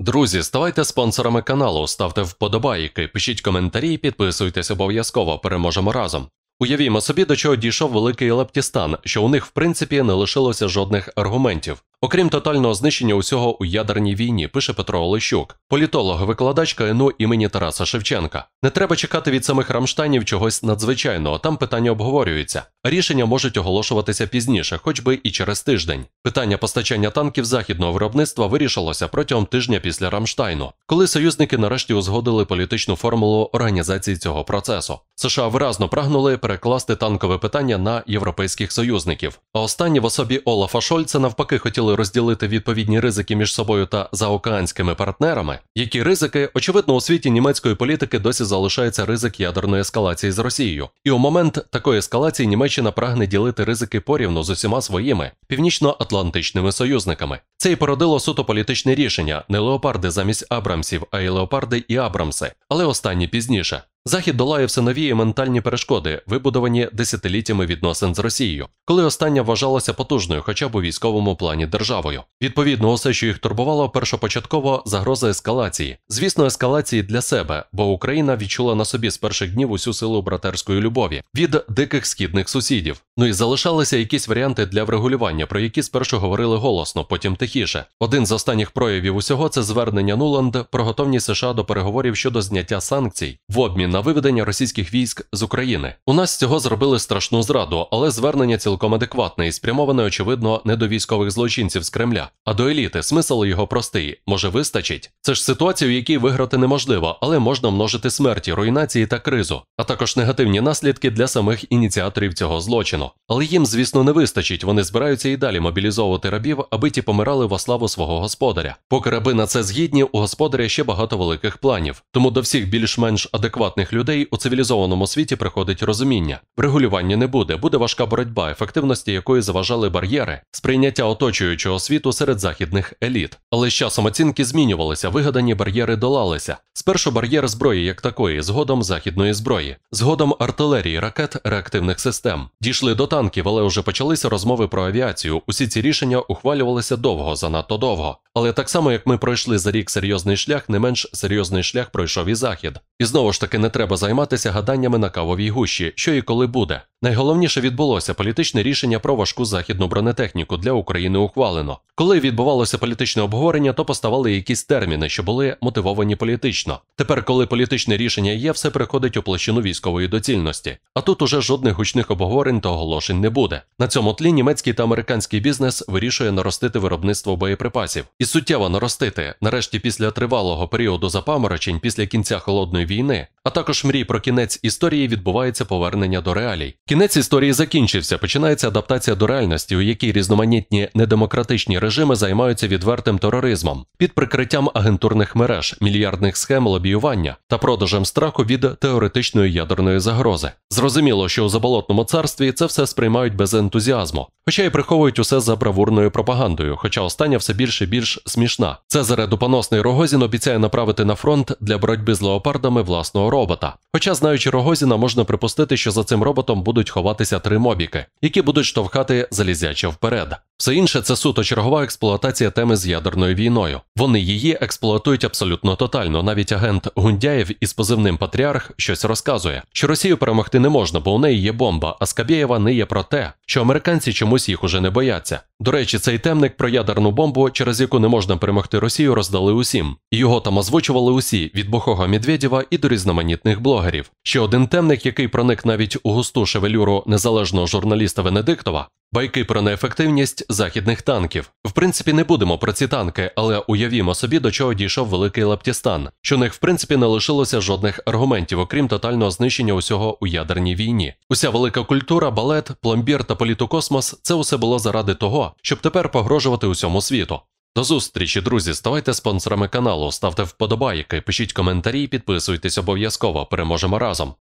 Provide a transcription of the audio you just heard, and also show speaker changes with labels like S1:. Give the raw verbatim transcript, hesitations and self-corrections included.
S1: Друзі, ставайте спонсорами каналу, ставте вподобайки, пишіть коментарі, підписуйтесь обов'язково, переможемо разом. Уявімо собі, до чого дійшов великий Лептістан, що у них в принципі не лишилося жодних аргументів. Окрім тотального знищення усього у ядерній війні, пише Петро Олещук, політолог, викладач ка ен у імені Тараса Шевченка. Не треба чекати від самих Рамштайнів чогось надзвичайного, там питання обговорюються. А рішення можуть оголошуватися пізніше, хоч би і через тиждень. Питання постачання танків західного виробництва вирішилося протягом тижня після Рамштайну, коли союзники нарешті узгодили політичну формулу організації цього процесу. США виразно прагнули перекласти танкове питання на європейських союзників, а останні в особі Олафа Шольца навпаки хотіли розділити відповідні ризики між собою та заокеанськими партнерами. Які ризики? Очевидно, у світі німецької політики досі залишається ризик ядерної ескалації з Росією. І у момент такої ескалації Німеччина прагне ділити ризики порівну з усіма своїми північно-атлантичними союзниками. Це і породило суто політичне рішення – не леопарди замість Абрамсів, а й леопарди і Абрамси, але останні пізніше. Захід долає все нові і ментальні перешкоди, вибудовані десятиліттями відносин з Росією, коли остання вважалася потужною хоча б у військовому плані державою. Відповідно, усе, що їх турбувало, першопочатково загроза ескалації. Звісно, ескалації для себе, бо Україна відчула на собі з перших днів усю силу братерської любові від диких східних сусідів. Ну і залишалися якісь варіанти для врегулювання, про які спершу говорили голосно, потім тихіше. Один з останніх проявів усього – це звернення Нуланд про готовність США до переговорів щодо зняття санкцій в обмін на виведення російських військ з України. У нас з цього зробили страшну зраду, але звернення цілком адекватне і спрямоване, очевидно, не до військових злочинців з Кремля, а до еліти. Смисл його простий. Може, вистачить? Це ж ситуація, в якій виграти неможливо, але можна множити смерті, руйнації та кризу, а також негативні наслідки для самих ініціаторів цього злочину. Але їм, звісно, не вистачить. Вони збираються і далі мобілізовувати рабів, аби ті помирали во славу свого господаря. Поки раби на це згідні, у господаря ще багато великих планів. Тому до всіх більш-менш адекватних людей у цивілізованому світі приходить розуміння. Врегулювання не буде, буде важка боротьба, ефективності якої заважали бар'єри сприйняття оточуючого світу серед західних еліт. Але з часом оцінки змінювалися, вигадані бар'єри долалися. Спершу бар'єр зброї як такої, згодом західної зброї, згодом артилерії, ракет, реактивних систем. Дійшли до танків, але вже почалися розмови про авіацію. Усі ці рішення ухвалювалися довго, занадто довго. Але так само, як ми пройшли за рік серйозний шлях, не менш серйозний шлях пройшов і Захід. І знову ж таки не треба займатися гаданнями на кавовій гущі, що і коли буде. Найголовніше відбулося політичне рішення про важку західну бронетехніку для України ухвалено. Коли відбувалося політичне обговорення, то поставали якісь терміни, що були мотивовані політично. Тепер, коли політичне рішення є, все переходить у площину військової доцільності. А тут уже жодних гучних обговорень та оголошень не буде. На цьому тлі німецький та американський бізнес вирішує наростити виробництво боєприпасів. І суттєво наростити, нарешті після тривалого періоду запаморочень, після кінця Холодної війни, а також мрій про кінець історії відбувається повернення до реалій. Кінець історії закінчився, починається адаптація до реальності, у якій різноманітні недемократичні режими займаються відвертим тероризмом, під прикриттям агентурних мереж, мільярдних схем лобіювання та продажем страху від теоретичної ядерної загрози. Зрозуміло, що у заболотному царстві це все сприймають без ентузіазму, хоча й приховують усе за бравурною пропагандою, хоча остання все більше і більш смішна. Цезаре Дупоносний Рогозін обіцяє направити на фронт для боротьби з леопардами власного робота. Хоча, знаючи Рогозіна, можна припустити, що за цим роботом будуть ховатися три мобіки, які будуть штовхати залізяче вперед. Все інше – це суто чергова експлуатація теми з ядерною війною. Вони її експлуатують абсолютно тотально. Навіть агент Гундяєв із позивним «Патріарх» щось розказує, що Росію перемогти не можна, бо у неї є бомба, а Скабєєва не є про те, що американці чомусь їх уже не бояться. До речі, цей темник про ядерну бомбу, через яку не можна перемогти Росію, роздали усім. І його там озвучували усі, від бухого Медведєва і до різноманітних блогерів. Ще один темник, який проник навіть у густу шевелюру незалежного журналіста Венедиктова – байки про неефективність західних танків. В принципі, не будемо про ці танки, але уявімо собі, до чого дійшов великий Лептістан, що у них в принципі не лишилося жодних аргументів, окрім тотального знищення усього у ядерній війні. Уся велика культура, балет, пломбір та політокосмос – це усе було заради того, щоб тепер погрожувати усьому світу. До зустрічі, друзі, ставайте спонсорами каналу, ставте вподобайки, пишіть коментарі, підписуйтесь обов'язково, переможемо разом.